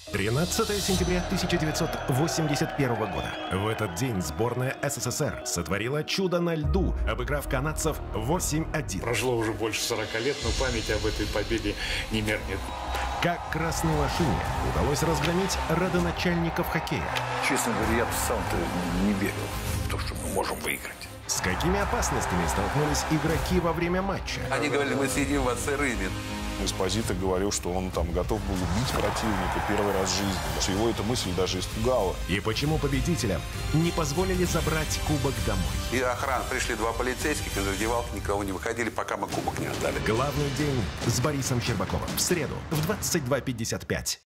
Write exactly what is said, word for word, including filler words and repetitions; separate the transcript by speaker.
Speaker 1: тринадцатое сентября тысяча девятьсот восемьдесят первого года. В этот день сборная СССР сотворила чудо на льду, обыграв канадцев восемь один.
Speaker 2: Прошло уже больше сорока лет, но память об этой победе не меркнет.
Speaker 1: Как красной лошине удалось разгромить родоначальников хоккея.
Speaker 3: Честно говоря, я сам-то не верил в то, что мы можем выиграть.
Speaker 1: С какими опасностями столкнулись игроки во время матча?
Speaker 4: Они говорили, мы сидим в Ацерыне.
Speaker 5: Эспозито говорил, что он там готов был убить противника первый раз в жизни. Его эта мысль даже испугала.
Speaker 1: И почему победителям не позволили забрать кубок домой?
Speaker 4: И охрана. Пришли два полицейских, из раздевалки никого не выходили, пока мы кубок не отдали.
Speaker 1: Главный день с Борисом Щербаковым. В среду в двадцать два пятьдесят пять.